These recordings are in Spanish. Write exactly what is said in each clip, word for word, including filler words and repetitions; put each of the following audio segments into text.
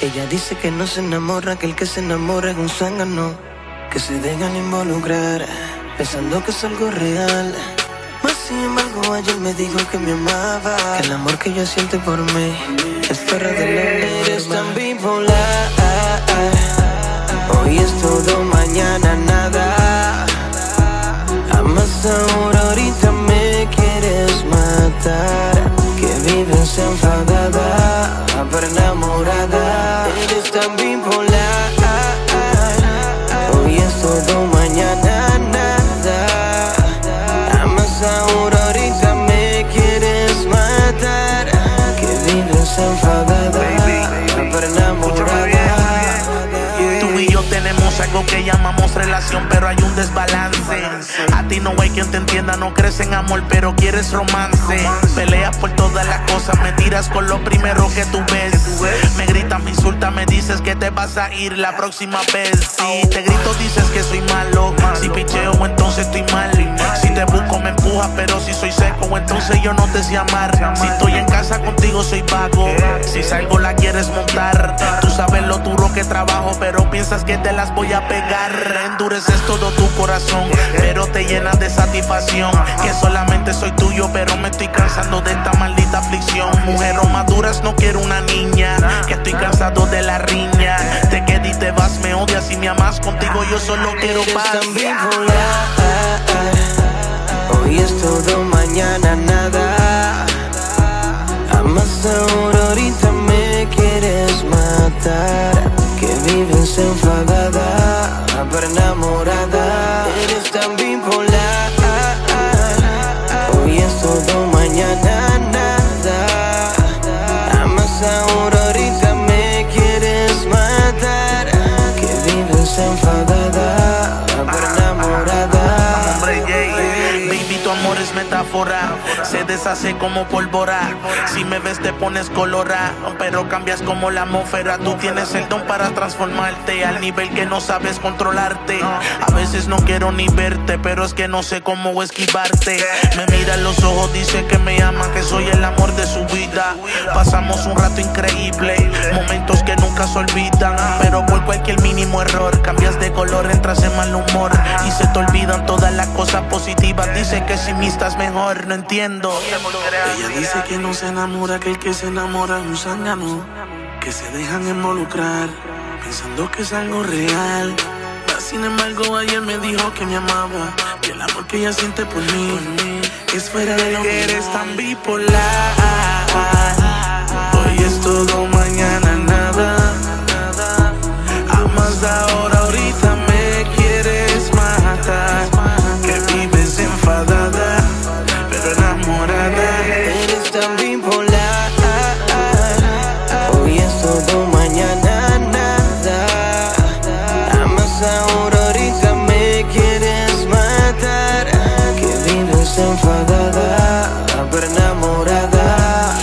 Ella dice que no se enamora, que el que se enamora es un zángano, que se dejan involucrar, pensando que es algo real. Mas sin embargo ayer me dijo que me amaba, que el amor que ella siente por mí es fuera de la ley. Eres tan bipolar, hoy es todo, mañana nada. Amas ahora, ahorita me quieres matar. Que vives enfadada, pero enamorada. Eres tan bipolar, hoy es todo, mañana nada. Amas ahora, ahorita me quieres matar. Que vives enfadada, pero enamorada. Tú y yo tenemos algo que llamamos relación, pero hay un desbalance. A ti no hay quien te entienda, no crees en amor, pero quieres romance. Peleas por todas las cosas, me tiras con lo primero que tú ves. Me gritas, me insultas, me dices que te vas a ir la próxima vez. Si te grito dices que soy malo, si picheo entonces estoy mal. Si te busco me empujas, pero si soy seco entonces yo no te sé amar. Si estoy en casa contigo soy vago, si salgo la quieres montar. Tú sabes lo duro que trabajo, pero piensas que te las voy a pegar. Endureces todo tu corazón, pero te llenas de satisfacción. Que solamente soy tuyo, pero me estoy cansando de esta maldita aflicción. Mujeres maduras, no quiero una niña, que estoy cansado de la riña. Te quedas y te vas, me odias y me amas. Contigo yo solo quiero paz. Hoy es todo, mañana nada. Amas ahora, ahorita me quieres matar. Que vives enfadada, pero enamorada. Eres tan bipolar, hoy es todo, mañana nada. Amas ahora, ahorita me quieres matar. Que vives enfadada, pero enamorada. Baby, tu amor es metáfora, se deshace como pólvora. Si me ves te pones colora, pero cambias como la atmósfera. Tú tienes el don para transformarte al nivel que no sabes controlarte. A veces no quiero ni verte, pero es que no sé cómo esquivarte. Me mira en los ojos, dice que me ama, que soy el amor de su vida. Pasamos un rato increíble, momentos que nunca se olvidan. Pero por cualquier mínimo error cambias de color, entras en mal humor y se te olvidan todas las cosas positivas. Dice que si mí estás mejor, no entiendo. Ella dice que no se enamora, que el que se enamora es un zángano, que se dejan involucrar, pensando que es algo real. Mas sin embargo ayer me dijo que me amaba, que el amor que ella siente por mí es fuera de lo que eres tan bipolar. Hoy es todo, mañana nada. Amas ahora, ahorita me quieres matar. Que vives enfadada, pero enamorada. Eres tan bipolar, hoy es todo, mañana nada. Amas ahora, ahorita me quieres matar. Que vives enfadada, pero enamorada.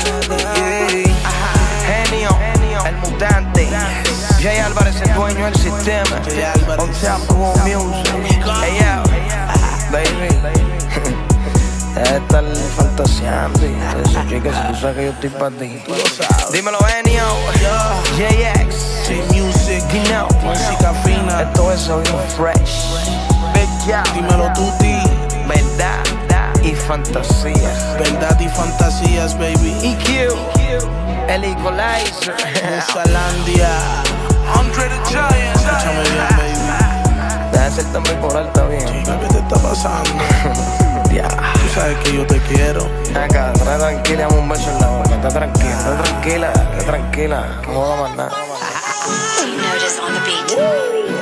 Genio, el mutante, Jay Álvarez, el dueño del sistema. On top of music. Hey yo, baby. Deja de estar fantaseando y eso, chicas, si tú sabes que yo estoy para ti. Dímelo, Genio, J X, J-Music, you know, música fina. esto es bien fresh. Big Joe, Dímelo Tuti, verdad y fantasía. verdad y fantasías, baby. E Q, el Equalizer. Musalandia, Andre the Giant. Escúchame bien, baby. Deja de ser tan bipolar, está bien. Chica, ¿qué te está pasando? Ya. Tú sabes que yo te quiero. Acá, trae tranquila, dame un beso en la boca. Está tranquila, está tranquila, está tranquila. No joda más nada. Notice on the beat.